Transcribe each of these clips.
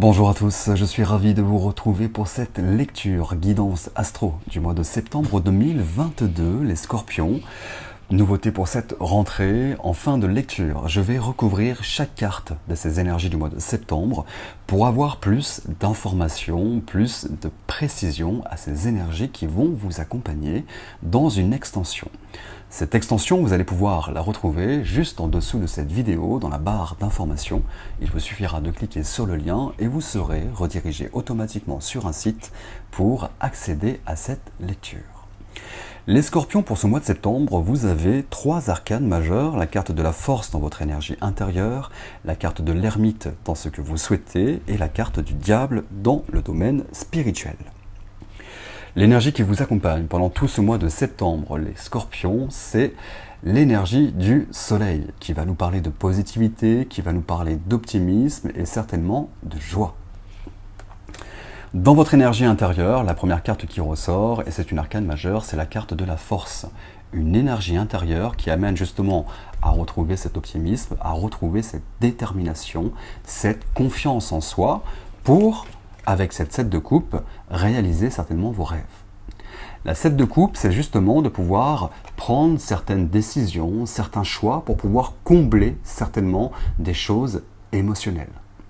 Bonjour à tous, je suis ravi de vous retrouver pour cette lecture guidance astro du mois de septembre 2022, les Scorpions. Nouveauté pour cette rentrée, en fin de lecture, je vais recouvrir chaque carte de ces énergies du mois de septembre pour avoir plus d'informations, plus de précision à ces énergies qui vont vous accompagner dans une extension. Cette extension, vous allez pouvoir la retrouver juste en dessous de cette vidéo dans la barre d'informations. Il vous suffira de cliquer sur le lien et vous serez redirigé automatiquement sur un site pour accéder à cette lecture. Les Scorpions, pour ce mois de septembre, vous avez 3 arcanes majeures, la carte de la force dans votre énergie intérieure, la carte de l'ermite dans ce que vous souhaitez et la carte du diable dans le domaine spirituel. L'énergie qui vous accompagne pendant tout ce mois de septembre, les Scorpions, c'est l'énergie du soleil qui va nous parler de positivité, qui va nous parler d'optimisme et certainement de joie. Dans votre énergie intérieure, la première carte qui ressort, et c'est une arcane majeure, c'est la carte de la force. Une énergie intérieure qui amène justement à retrouver cet optimisme, à retrouver cette détermination, cette confiance en soi pour, avec cette 7 de coupe, réaliser certainement vos rêves. La 7 de coupe, c'est justement de pouvoir prendre certaines décisions, certains choix pour pouvoir combler certainement des choses émotionnelles.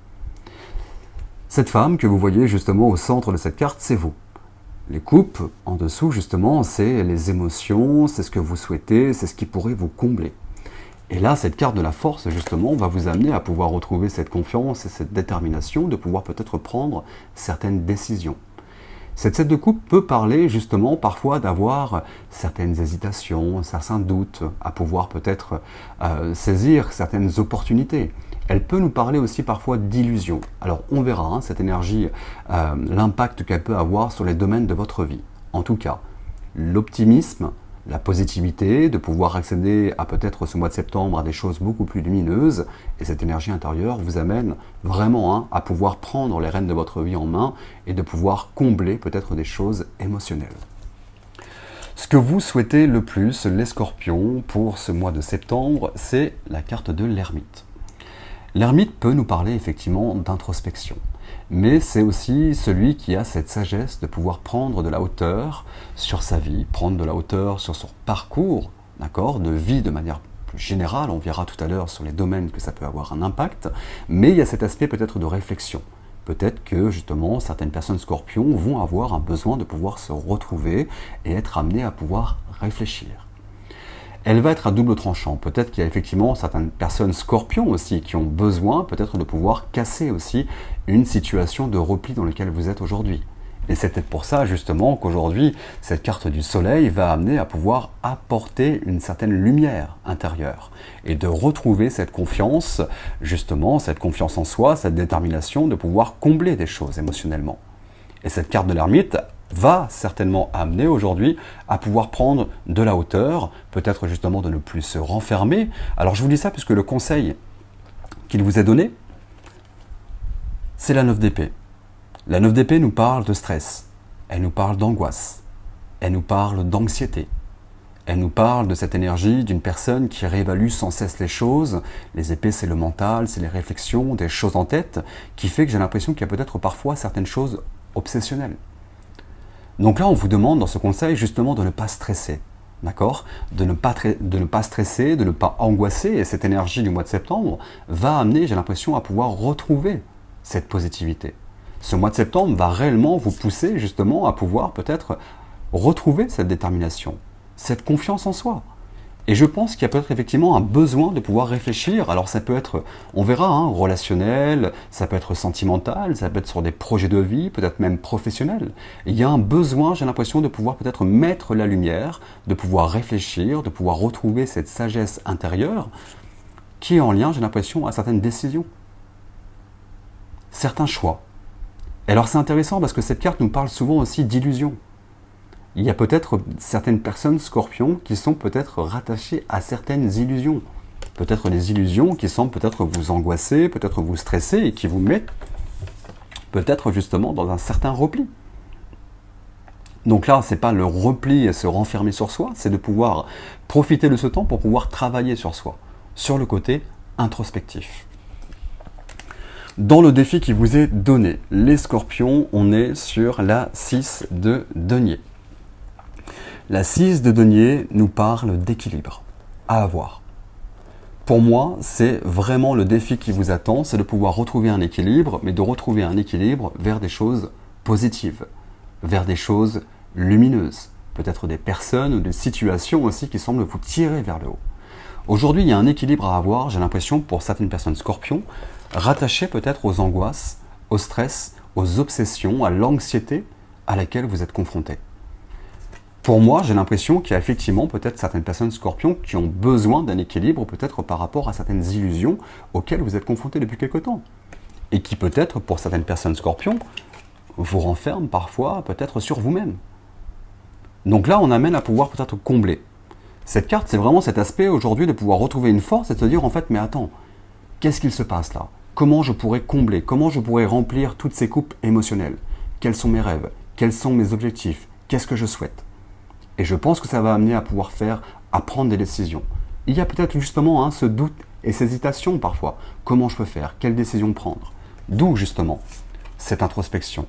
Cette femme que vous voyez justement au centre de cette carte, c'est vous. Les coupes, en dessous justement, c'est les émotions, c'est ce que vous souhaitez, c'est ce qui pourrait vous combler. Et là, cette carte de la force, justement, va vous amener à pouvoir retrouver cette confiance et cette détermination de pouvoir peut-être prendre certaines décisions. Cette 7 de coupe peut parler justement parfois d'avoir certaines hésitations, certains doutes, à pouvoir peut-être saisir certaines opportunités. Elle peut nous parler aussi parfois d'illusions. Alors on verra cette énergie, l'impact qu'elle peut avoir sur les domaines de votre vie. En tout cas, l'optimisme, la positivité, de pouvoir accéder à peut-être ce mois de septembre à des choses beaucoup plus lumineuses, et cette énergie intérieure vous amène vraiment à pouvoir prendre les rênes de votre vie en main et de pouvoir combler peut-être des choses émotionnelles. Ce que vous souhaitez le plus, les Scorpions, pour ce mois de septembre, c'est la carte de l'ermite. L'ermite peut nous parler effectivement d'introspection, mais c'est aussi celui qui a cette sagesse de pouvoir prendre de la hauteur sur sa vie, prendre de la hauteur sur son parcours, d'accord, de vie de manière plus générale. On verra tout à l'heure sur les domaines que ça peut avoir un impact, mais il y a cet aspect peut-être de réflexion. Peut-être que justement certaines personnes Scorpions vont avoir un besoin de pouvoir se retrouver et être amenées à pouvoir réfléchir. Elle va être à double tranchant. Peut-être qu'il y a effectivement certaines personnes Scorpions aussi qui ont besoin peut-être de pouvoir casser aussi une situation de repli dans laquelle vous êtes aujourd'hui. Et c'est peut-être pour ça justement qu'aujourd'hui, cette carte du soleil va amener à pouvoir apporter une certaine lumière intérieure et de retrouver cette confiance, justement, cette confiance en soi, cette détermination de pouvoir combler des choses émotionnellement. Et cette carte de l'ermite va certainement amener aujourd'hui à pouvoir prendre de la hauteur, peut-être justement de ne plus se renfermer. Alors je vous dis ça puisque le conseil qu'il vous est donné, c'est la 9 d'épée. La 9 d'épée nous parle de stress, elle nous parle d'angoisse, elle nous parle d'anxiété, elle nous parle de cette énergie d'une personne qui réévalue sans cesse les choses. Les épées, c'est le mental, c'est les réflexions, des choses en tête, qui fait que j'ai l'impression qu'il y a peut-être parfois certaines choses obsessionnelles. Donc là, on vous demande dans ce conseil justement de ne pas stresser, d'accord, de ne pas stresser, de ne pas angoisser. Et cette énergie du mois de septembre va amener, j'ai l'impression, à pouvoir retrouver cette positivité. Ce mois de septembre va réellement vous pousser justement à pouvoir peut-être retrouver cette détermination, cette confiance en soi. Et je pense qu'il y a peut-être effectivement un besoin de pouvoir réfléchir. Alors ça peut être, on verra, relationnel, ça peut être sentimental, ça peut être sur des projets de vie, peut-être même professionnels. Et il y a un besoin, j'ai l'impression, de pouvoir peut-être mettre la lumière, de pouvoir réfléchir, de pouvoir retrouver cette sagesse intérieure qui est en lien, j'ai l'impression, à certaines décisions, certains choix. Et alors c'est intéressant parce que cette carte nous parle souvent aussi d'illusions. Il y a peut-être certaines personnes Scorpions qui sont peut-être rattachées à certaines illusions. Peut-être des illusions qui semblent peut-être vous angoisser, peut-être vous stresser et qui vous mettent peut-être justement dans un certain repli. Donc là, ce n'est pas le repli et se renfermer sur soi, c'est de pouvoir profiter de ce temps pour pouvoir travailler sur soi, sur le côté introspectif. Dans le défi qui vous est donné, les scorpions, on est sur la 6 de denier. La 6 de denier nous parle d'équilibre à avoir. Pour moi, c'est vraiment le défi qui vous attend, c'est de pouvoir retrouver un équilibre, mais de retrouver un équilibre vers des choses positives, vers des choses lumineuses, peut-être des personnes ou des situations aussi qui semblent vous tirer vers le haut. Aujourd'hui, il y a un équilibre à avoir, j'ai l'impression, pour certaines personnes scorpions, rattachées peut-être aux angoisses, au stress, aux obsessions, à l'anxiété à laquelle vous êtes confrontés. Pour moi, j'ai l'impression qu'il y a effectivement peut-être certaines personnes scorpions qui ont besoin d'un équilibre, peut-être par rapport à certaines illusions auxquelles vous êtes confrontés depuis quelque temps. Et qui peut-être, pour certaines personnes scorpions, vous renferment parfois peut-être sur vous-même. Donc là, on amène à pouvoir peut-être combler. Cette carte, c'est vraiment cet aspect aujourd'hui de pouvoir retrouver une force et de se dire en fait, mais attends, qu'est-ce qu'il se passe là? Comment je pourrais combler? Comment je pourrais remplir toutes ces coupes émotionnelles? Quels sont mes rêves? Quels sont mes objectifs? Qu'est-ce que je souhaite? Et je pense que ça va amener à pouvoir à prendre des décisions. Il y a peut-être justement ce doute et cette hésitation parfois. Comment je peux faire? Quelle décision prendre? D'où justement cette introspection.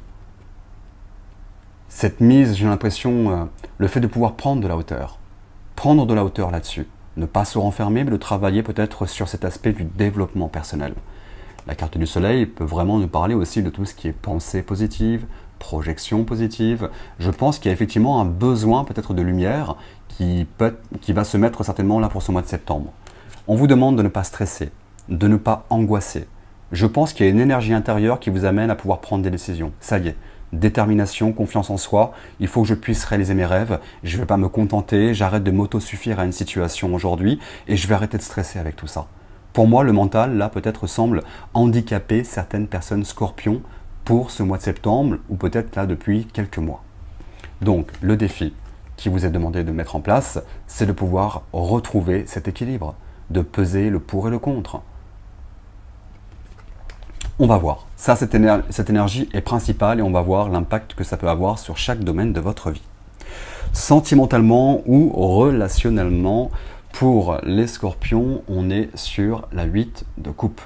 Cette mise, j'ai l'impression, le fait de pouvoir prendre de la hauteur. Prendre de la hauteur là-dessus. Ne pas se renfermer, mais de travailler peut-être sur cet aspect du développement personnel. La carte du soleil peut vraiment nous parler aussi de tout ce qui est pensée positive, projection positive. Je pense qu'il y a effectivement un besoin peut-être de lumière qui va se mettre certainement là pour ce mois de septembre. On vous demande de ne pas stresser, de ne pas angoisser. Je pense qu'il y a une énergie intérieure qui vous amène à pouvoir prendre des décisions. Ça y est, détermination, confiance en soi, il faut que je puisse réaliser mes rêves, je ne vais pas me contenter, j'arrête de m'auto-suffire à une situation aujourd'hui et je vais arrêter de stresser avec tout ça. Pour moi, le mental, là, peut-être semble handicaper certaines personnes scorpions pour ce mois de septembre ou peut-être là depuis quelques mois. Donc, le défi qui vous est demandé de mettre en place, c'est de pouvoir retrouver cet équilibre, de peser le pour et le contre. On va voir. Ça, cette énergie est principale et on va voir l'impact que ça peut avoir sur chaque domaine de votre vie. Sentimentalement ou relationnellement, pour les scorpions, on est sur la 8 de coupe.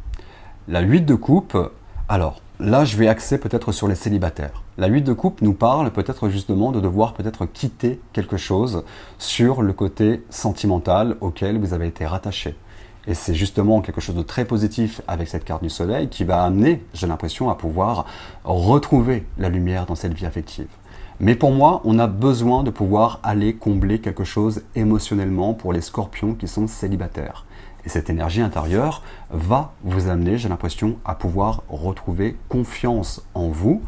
La 8 de coupe, alors là je vais axer peut-être sur les célibataires. La 8 de coupe nous parle peut-être justement de devoir peut-être quitter quelque chose sur le côté sentimental auquel vous avez été rattaché. Et c'est justement quelque chose de très positif avec cette carte du soleil qui va amener, j'ai l'impression, à pouvoir retrouver la lumière dans cette vie affective. Mais pour moi, on a besoin de pouvoir aller combler quelque chose émotionnellement pour les scorpions qui sont célibataires. Et cette énergie intérieure va vous amener, j'ai l'impression, à pouvoir retrouver confiance en vous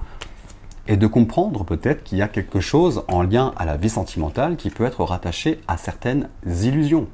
et de comprendre peut-être qu'il y a quelque chose en lien à la vie sentimentale qui peut être rattaché à certaines illusions.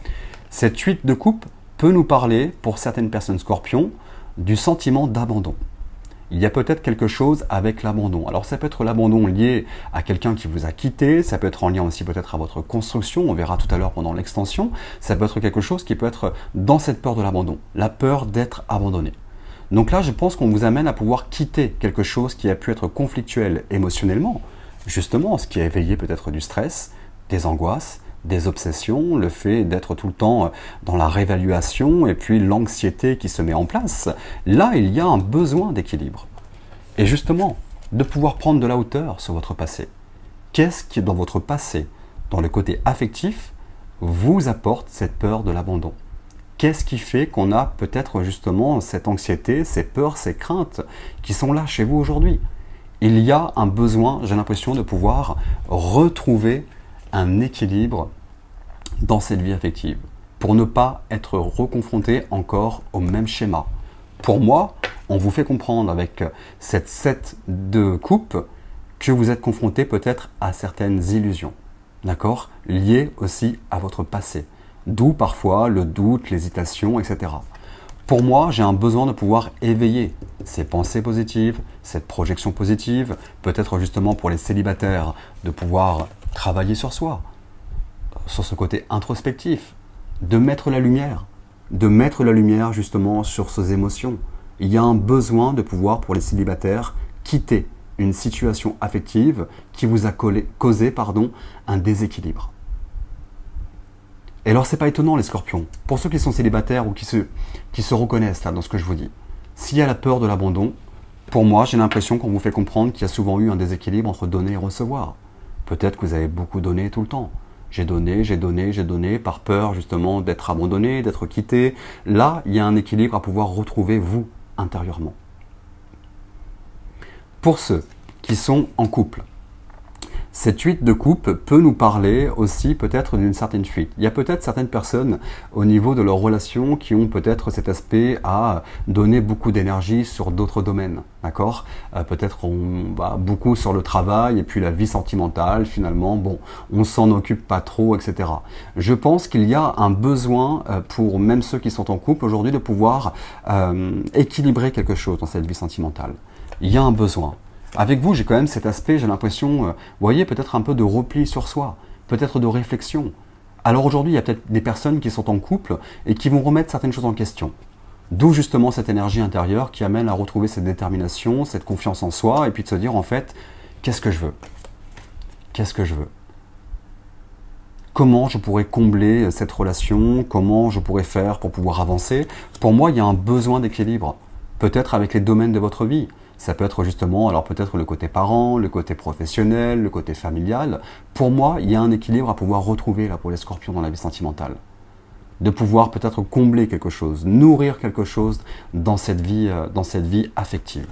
Cette 8 de coupe peut nous parler, pour certaines personnes scorpions, du sentiment d'abandon. Il y a peut-être quelque chose avec l'abandon. Alors ça peut être l'abandon lié à quelqu'un qui vous a quitté, ça peut être en lien aussi peut-être à votre construction, on verra tout à l'heure pendant l'extension, ça peut être quelque chose qui peut être dans cette peur de l'abandon, la peur d'être abandonné. Donc là, je pense qu'on vous amène à pouvoir quitter quelque chose qui a pu être conflictuel émotionnellement, justement, ce qui a éveillé peut-être du stress, des angoisses, des obsessions, le fait d'être tout le temps dans la réévaluation et puis l'anxiété qui se met en place. Là, il y a un besoin d'équilibre. Et justement, de pouvoir prendre de la hauteur sur votre passé. Qu'est-ce qui, dans votre passé, dans le côté affectif, vous apporte cette peur de l'abandon? Qu'est-ce qui fait qu'on a peut-être justement cette anxiété, ces peurs, ces craintes qui sont là chez vous aujourd'hui? Il y a un besoin, j'ai l'impression, de pouvoir retrouver un équilibre dans cette vie affective pour ne pas être reconfronté encore au même schéma. Pour moi, on vous fait comprendre avec cette 7 de coupe que vous êtes confronté peut-être à certaines illusions, d'accord, liées aussi à votre passé. D'où parfois le doute, l'hésitation, etc. Pour moi, j'ai un besoin de pouvoir éveiller ces pensées positives, cette projection positive, peut-être justement pour les célibataires, de pouvoir travailler sur soi, sur ce côté introspectif, de mettre la lumière justement sur ces émotions. Il y a un besoin de pouvoir pour les célibataires quitter une situation affective qui vous a causé un déséquilibre. Et alors c'est pas étonnant les scorpions, pour ceux qui sont célibataires ou qui se reconnaissent là, dans ce que je vous dis. S'il y a la peur de l'abandon, pour moi, j'ai l'impression qu'on vous fait comprendre qu'il y a souvent eu un déséquilibre entre donner et recevoir. Peut-être que vous avez beaucoup donné tout le temps. J'ai donné, j'ai donné, j'ai donné, par peur justement d'être abandonné, d'être quitté. Là, il y a un équilibre à pouvoir retrouver vous, intérieurement. Pour ceux qui sont en couple, cette fuite de couple peut nous parler aussi peut-être d'une certaine fuite. Il y a peut-être certaines personnes au niveau de leur relation qui ont peut-être cet aspect à donner beaucoup d'énergie sur d'autres domaines, d'accord? Peut-être on va beaucoup sur le travail et puis la vie sentimentale, finalement, bon, on s'en occupe pas trop, etc. Je pense qu'il y a un besoin pour même ceux qui sont en couple aujourd'hui de pouvoir équilibrer quelque chose dans cette vie sentimentale. Il y a un besoin. Avec vous, j'ai quand même cet aspect, j'ai l'impression, vous voyez, peut-être un peu de repli sur soi, peut-être de réflexion. Alors aujourd'hui, il y a peut-être des personnes qui sont en couple et qui vont remettre certaines choses en question. D'où justement cette énergie intérieure qui amène à retrouver cette détermination, cette confiance en soi, et puis de se dire en fait, qu'est-ce que je veux? Qu'est-ce que je veux? Comment je pourrais combler cette relation? Comment je pourrais faire pour pouvoir avancer? Pour moi, il y a un besoin d'équilibre, peut-être avec les domaines de votre vie. Ça peut être justement, alors peut-être le côté parent, le côté professionnel, le côté familial. Pour moi, il y a un équilibre à pouvoir retrouver là pour les scorpions dans la vie sentimentale. De pouvoir peut-être combler quelque chose, nourrir quelque chose dans cette vie affective.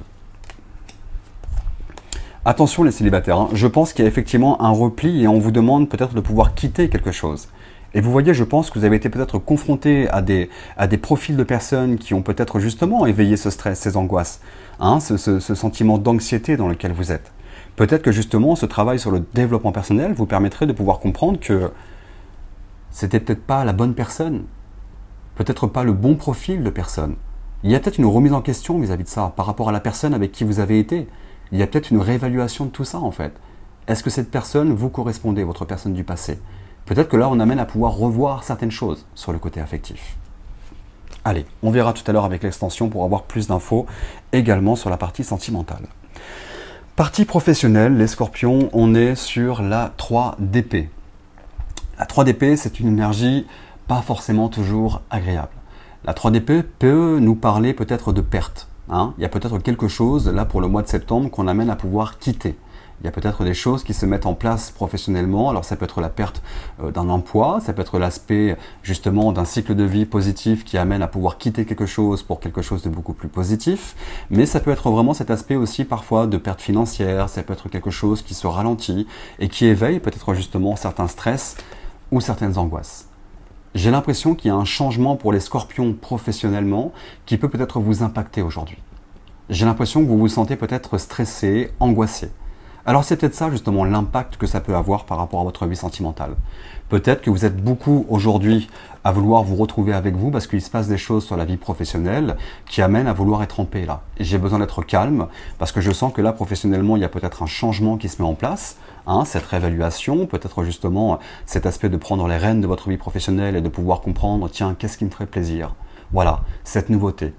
Attention les célibataires, hein. Je pense qu'il y a effectivement un repli et on vous demande peut-être de pouvoir quitter quelque chose. Et vous voyez, je pense que vous avez été peut-être confronté à des profils de personnes qui ont peut-être justement éveillé ce stress, ces angoisses, hein, ce sentiment d'anxiété dans lequel vous êtes. Peut-être que justement, ce travail sur le développement personnel vous permettrait de pouvoir comprendre que c'était peut-être pas la bonne personne, peut-être pas le bon profil de personne. Il y a peut-être une remise en question vis-à-vis de ça, par rapport à la personne avec qui vous avez été. Il y a peut-être une réévaluation de tout ça en fait. Est-ce que cette personne vous correspondait, votre personne du passé? Peut-être que là, on amène à pouvoir revoir certaines choses sur le côté affectif. Allez, on verra tout à l'heure avec l'extension pour avoir plus d'infos également sur la partie sentimentale. Partie professionnelle, les scorpions, on est sur la 3 d'épée. La 3 d'épée, c'est une énergie pas forcément toujours agréable. La 3 d'épée peut nous parler peut-être de perte. Hein. Il y a peut-être quelque chose, là pour le mois de septembre, qu'on amène à pouvoir quitter. Il y a peut-être des choses qui se mettent en place professionnellement. Alors ça peut être la perte d'un emploi, ça peut être l'aspect justement d'un cycle de vie positif qui amène à pouvoir quitter quelque chose pour quelque chose de beaucoup plus positif. Mais ça peut être vraiment cet aspect aussi parfois de perte financière, ça peut être quelque chose qui se ralentit et qui éveille peut-être justement certains stress ou certaines angoisses. J'ai l'impression qu'il y a un changement pour les scorpions professionnellement qui peut peut-être vous impacter aujourd'hui. J'ai l'impression que vous vous sentez peut-être stressé, angoissé. Alors c'est peut-être ça justement l'impact que ça peut avoir par rapport à votre vie sentimentale. Peut-être que vous êtes beaucoup aujourd'hui à vouloir vous retrouver avec vous parce qu'il se passe des choses sur la vie professionnelle qui amènent à vouloir être en paix là. Et j'ai besoin d'être calme parce que je sens que là professionnellement il y a peut-être un changement qui se met en place, hein, cette réévaluation, peut-être justement cet aspect de prendre les rênes de votre vie professionnelle et de pouvoir comprendre, tiens, qu'est-ce qui me ferait plaisir? Voilà, cette nouveauté,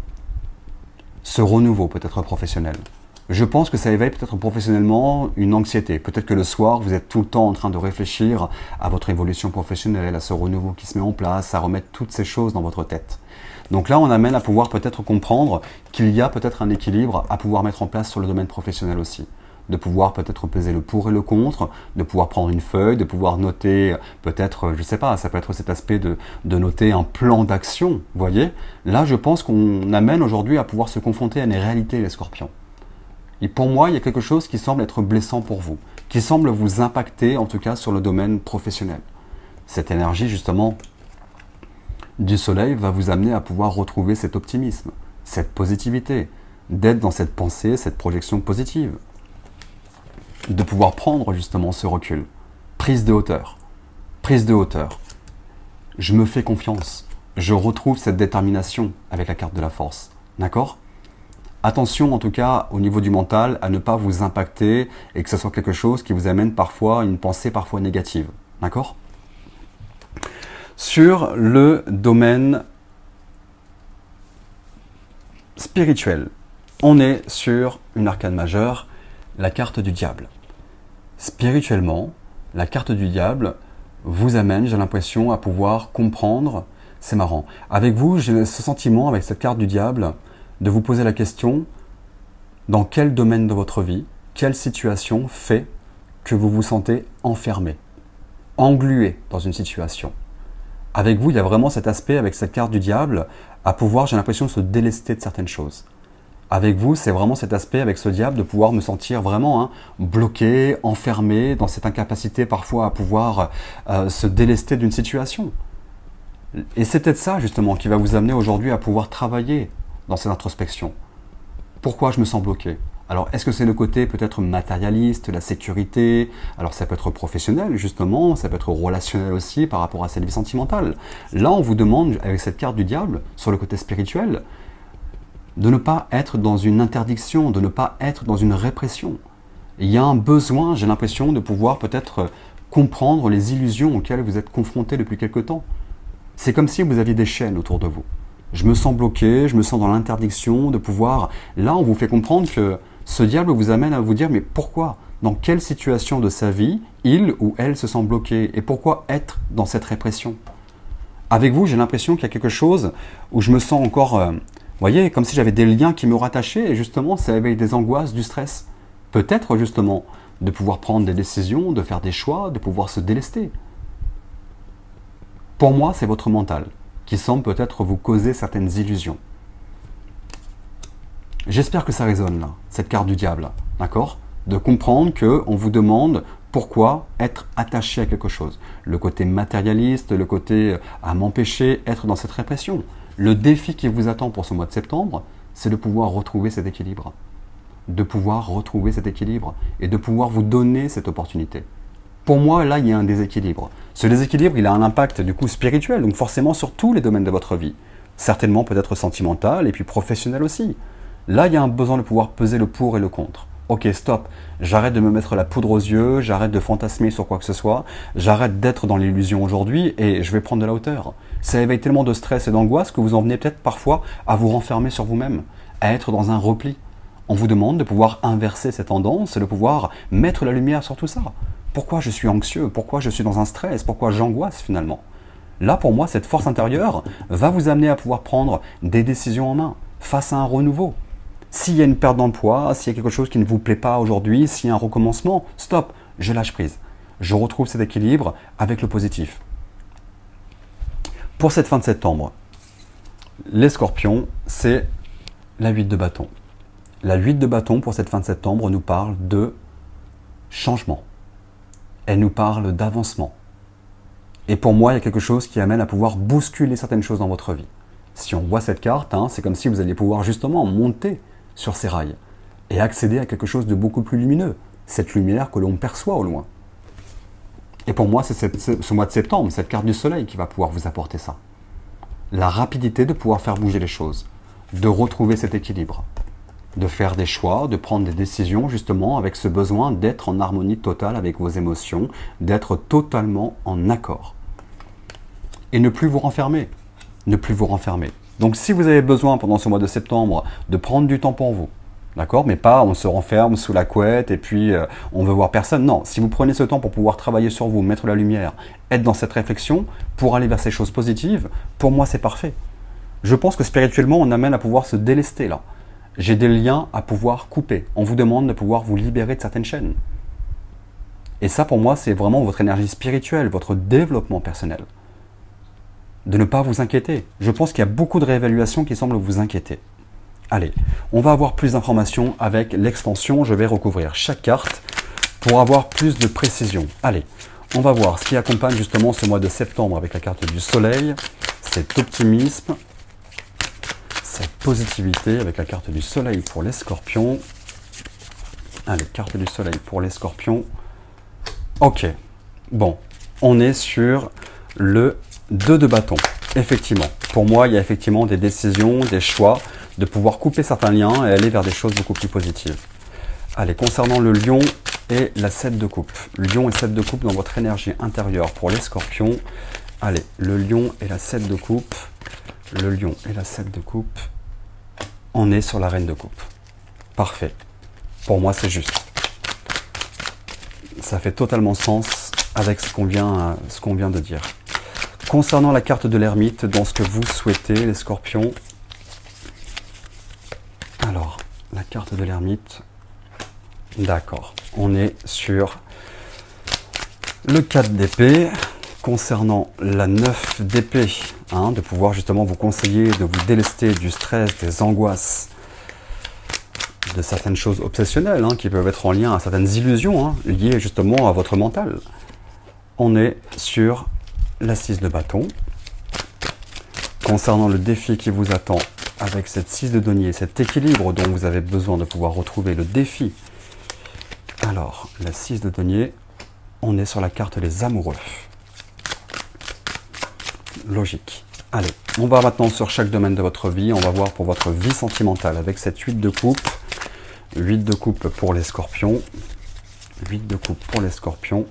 ce renouveau peut-être professionnel. Je pense que ça éveille peut-être professionnellement une anxiété. Peut-être que le soir, vous êtes tout le temps en train de réfléchir à votre évolution professionnelle, à ce renouveau qui se met en place, à remettre toutes ces choses dans votre tête. Donc là, on amène à pouvoir peut-être comprendre qu'il y a peut-être un équilibre à pouvoir mettre en place sur le domaine professionnel aussi. De pouvoir peut-être peser le pour et le contre, de pouvoir prendre une feuille, de pouvoir noter peut-être, je sais pas, ça peut être cet aspect de noter un plan d'action, vous voyez. Là, je pense qu'on amène aujourd'hui à pouvoir se confronter à une réalité, les scorpions. Et pour moi, il y a quelque chose qui semble être blessant pour vous, qui semble vous impacter, en tout cas sur le domaine professionnel. Cette énergie, justement, du soleil va vous amener à pouvoir retrouver cet optimisme, cette positivité, d'être dans cette pensée, cette projection positive, de pouvoir prendre justement ce recul, prise de hauteur, prise de hauteur. Je me fais confiance, je retrouve cette détermination avec la carte de la force, d'accord ? Attention en tout cas au niveau du mental à ne pas vous impacter et que ce soit quelque chose qui vous amène parfois une pensée parfois négative. D'accord? Sur le domaine spirituel, on est sur une arcane majeure, la carte du diable. Spirituellement, la carte du diable vous amène, j'ai l'impression, à pouvoir comprendre. C'est marrant. Avec vous, j'ai ce sentiment avec cette carte du diable de vous poser la question, dans quel domaine de votre vie, quelle situation fait que vous vous sentez enfermé, englué dans une situation. Avec vous, il y a vraiment cet aspect, avec cette carte du diable, à pouvoir, j'ai l'impression, se délester de certaines choses. Avec vous, c'est vraiment cet aspect, avec ce diable, de pouvoir me sentir vraiment bloqué, enfermé, dans cette incapacité parfois à pouvoir se délester d'une situation. Et c'est peut-être ça, justement, qui va vous amener aujourd'hui à pouvoir travailler dans cette introspection. Pourquoi je me sens bloqué? Alors, est-ce que c'est le côté peut-être matérialiste, la sécurité? Alors, ça peut être professionnel, justement, ça peut être relationnel aussi par rapport à cette vie sentimentale. Là, on vous demande, avec cette carte du diable, sur le côté spirituel, de ne pas être dans une interdiction, de ne pas être dans une répression. Il y a un besoin, j'ai l'impression, de pouvoir peut-être comprendre les illusions auxquelles vous êtes confrontés depuis quelque temps. C'est comme si vous aviez des chaînes autour de vous. Je me sens bloqué, je me sens dans l'interdiction de pouvoir... Là, on vous fait comprendre que ce diable vous amène à vous dire, mais pourquoi? Dans quelle situation de sa vie, il ou elle se sent bloqué? Et pourquoi être dans cette répression? Avec vous, j'ai l'impression qu'il y a quelque chose où je me sens encore... Vous voyez, comme si j'avais des liens qui me rattachaient et justement, ça éveille des angoisses, du stress. Peut-être justement de pouvoir prendre des décisions, de faire des choix, de pouvoir se délester. Pour moi, c'est votre mental qui semble peut-être vous causer certaines illusions. J'espère que ça résonne là, cette carte du diable, d'accord? De comprendre qu'on vous demande pourquoi être attaché à quelque chose. Le côté matérialiste, le côté à m'empêcher d'être dans cette répression. Le défi qui vous attend pour ce mois de septembre, c'est de pouvoir retrouver cet équilibre. De pouvoir retrouver cet équilibre et de pouvoir vous donner cette opportunité. Pour moi, là, il y a un déséquilibre. Ce déséquilibre, il a un impact du coup spirituel, donc forcément sur tous les domaines de votre vie. Certainement peut-être sentimental et puis professionnel aussi. Là, il y a un besoin de pouvoir peser le pour et le contre. Ok, stop, j'arrête de me mettre la poudre aux yeux, j'arrête de fantasmer sur quoi que ce soit, j'arrête d'être dans l'illusion aujourd'hui et je vais prendre de la hauteur. Ça éveille tellement de stress et d'angoisse que vous en venez peut-être parfois à vous renfermer sur vous-même, à être dans un repli. On vous demande de pouvoir inverser cette tendance et de pouvoir mettre la lumière sur tout ça. Pourquoi je suis anxieux? Pourquoi je suis dans un stress? Pourquoi j'angoisse finalement? Là, pour moi, cette force intérieure va vous amener à pouvoir prendre des décisions en main face à un renouveau. S'il y a une perte d'emploi, s'il y a quelque chose qui ne vous plaît pas aujourd'hui, s'il y a un recommencement, stop, je lâche prise. Je retrouve cet équilibre avec le positif. Pour cette fin de septembre, les scorpions, c'est la 8 de bâton. La 8 de bâton pour cette fin de septembre nous parle de changement. Elle nous parle d'avancement. Et pour moi, il y a quelque chose qui amène à pouvoir bousculer certaines choses dans votre vie. Si on voit cette carte, c'est comme si vous alliez pouvoir justement monter sur ces rails et accéder à quelque chose de beaucoup plus lumineux, cette lumière que l'on perçoit au loin. Et pour moi, c'est ce mois de septembre, cette carte du soleil qui va pouvoir vous apporter ça. La rapidité de pouvoir faire bouger les choses, de retrouver cet équilibre, de faire des choix, de prendre des décisions justement avec ce besoin d'être en harmonie totale avec vos émotions, d'être totalement en accord. Et ne plus vous renfermer, ne plus vous renfermer. Donc si vous avez besoin pendant ce mois de septembre de prendre du temps pour vous, d'accord, mais pas on se renferme sous la couette et puis on veut voir personne. Non, si vous prenez ce temps pour pouvoir travailler sur vous, mettre la lumière, être dans cette réflexion pour aller vers ces choses positives, pour moi c'est parfait. Je pense que spirituellement on amène à pouvoir se délester là. J'ai des liens à pouvoir couper. On vous demande de pouvoir vous libérer de certaines chaînes. Et ça pour moi c'est vraiment votre énergie spirituelle, votre développement personnel. De ne pas vous inquiéter. Je pense qu'il y a beaucoup de réévaluations qui semblent vous inquiéter. Allez, on va avoir plus d'informations avec l'extension. Je vais recouvrir chaque carte pour avoir plus de précision. Allez, on va voir ce qui accompagne justement ce mois de septembre avec la carte du soleil, cet optimisme, cette positivité avec la carte du soleil pour les scorpions. Allez, carte du soleil pour les scorpions. Ok, bon, on est sur le 2 de bâton. Effectivement, pour moi, il y a effectivement des décisions, des choix, de pouvoir couper certains liens et aller vers des choses beaucoup plus positives. Allez, concernant le lion et la 7 de coupe. Lion et 7 de coupe dans votre énergie intérieure pour les scorpions. Allez, le lion et la 7 de coupe. Le lion et la 7 de coupe. On est sur la reine de coupe. Parfait. Pour moi, c'est juste. Ça fait totalement sens avec ce qu'on vient de dire. Concernant la carte de l'ermite, dans ce que vous souhaitez, les scorpions, carte de l'ermite. D'accord. On est sur le 4 d'épée. Concernant la 9 d'épée, hein, de pouvoir justement vous conseiller, de vous délester du stress, des angoisses, de certaines choses obsessionnelles, hein, qui peuvent être en lien à certaines illusions, hein, liées justement à votre mental. On est sur la 6 de bâton. Concernant le défi qui vous attend avec cette 6 de denier, cet équilibre dont vous avez besoin de pouvoir retrouver le défi. Alors, la 6 de denier, on est sur la carte des amoureux. Logique. Allez, on va maintenant sur chaque domaine de votre vie. On va voir pour votre vie sentimentale avec cette 8 de coupe. 8 de coupe pour les scorpions. 8 de coupe pour les scorpions.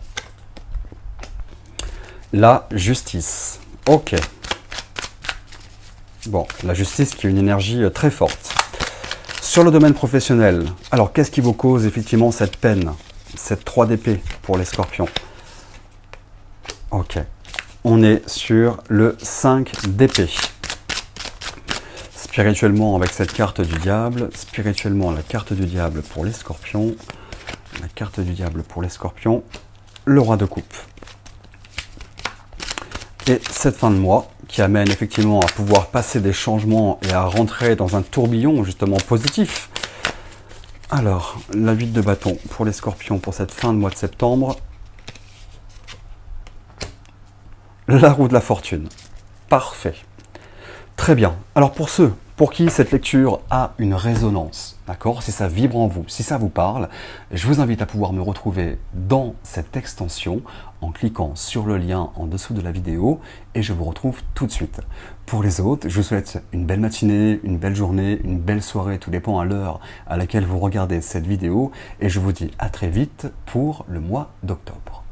La justice. Ok. Bon, la justice qui a une énergie très forte. Sur le domaine professionnel, alors qu'est-ce qui vous cause effectivement cette peine? Cette 3 d'épée pour les scorpions. Ok. On est sur le 5 d'épée. Spirituellement avec cette carte du diable. Spirituellement la carte du diable pour les scorpions. La carte du diable pour les scorpions. Le roi de coupe. Et cette fin de mois qui amène effectivement à pouvoir passer des changements et à rentrer dans un tourbillon justement positif. Alors, la 8 de bâton pour les scorpions pour cette fin de mois de septembre. La roue de la fortune. Parfait. Très bien. Alors pour ceux pour qui cette lecture a une résonance, d'accord, si ça vibre en vous, si ça vous parle, je vous invite à pouvoir me retrouver dans cette extension en cliquant sur le lien en dessous de la vidéo et je vous retrouve tout de suite. Pour les autres, je vous souhaite une belle matinée, une belle journée, une belle soirée, tout dépend à l'heure à laquelle vous regardez cette vidéo et je vous dis à très vite pour le mois d'octobre.